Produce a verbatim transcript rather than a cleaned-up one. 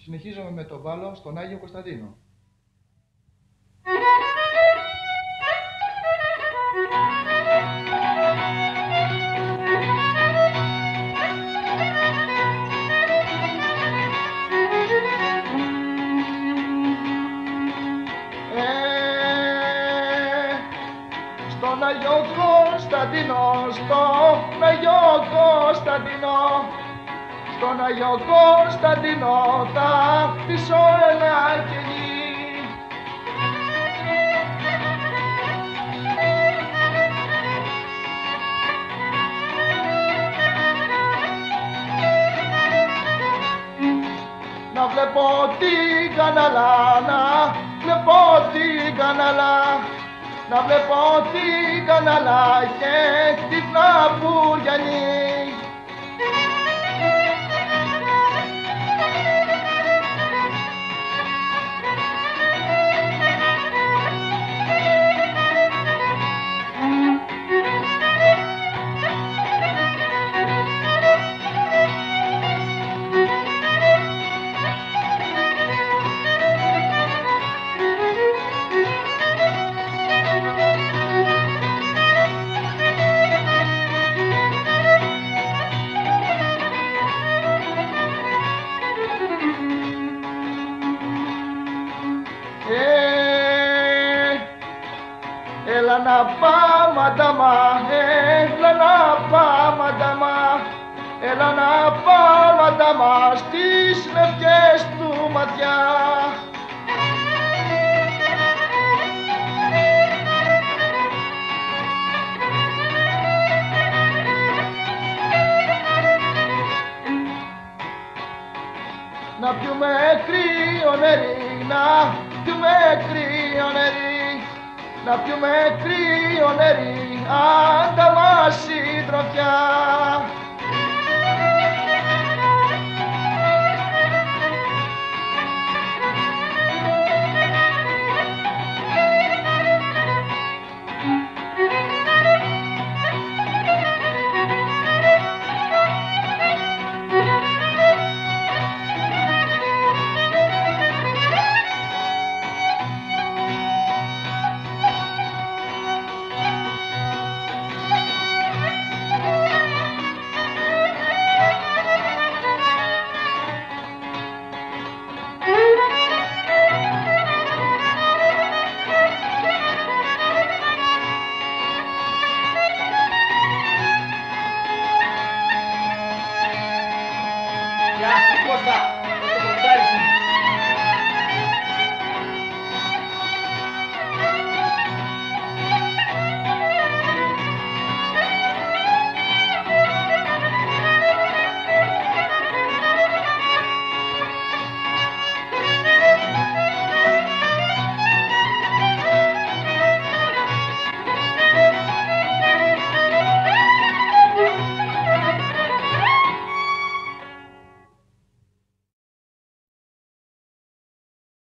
Συνεχίζουμε με τον μπάλο στον Άγιο Κωνσταντίνο. Στον Άγιο Κωνσταντίνο, στον Άγιο Κωνσταντίνο, στον Άγιο Κωνσταντίνο θα χτίσω ένα κελί. Να βλέπω την καναλά, να βλέπω την καναλά, να βλέπω την καναλά και την Ναπουριανή. Έλα να πάμε αντάμα, έλα να πάμε αντάμα, έλα να πάμε αντάμα στις λευκές του ματιά. Να πιούμε κρύο νερί, να πιούμε κρύο νερί, να πιούμε κρύο νερί, άντα μας συντροφιά.